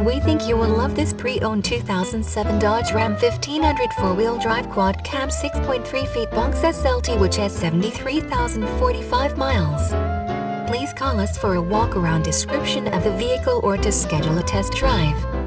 We think you will love this pre-owned 2007 Dodge Ram 1500 4-wheel drive quad cab 6.3 feet Box SLT, which has 73,045 miles. Please call us for a walk-around description of the vehicle or to schedule a test drive.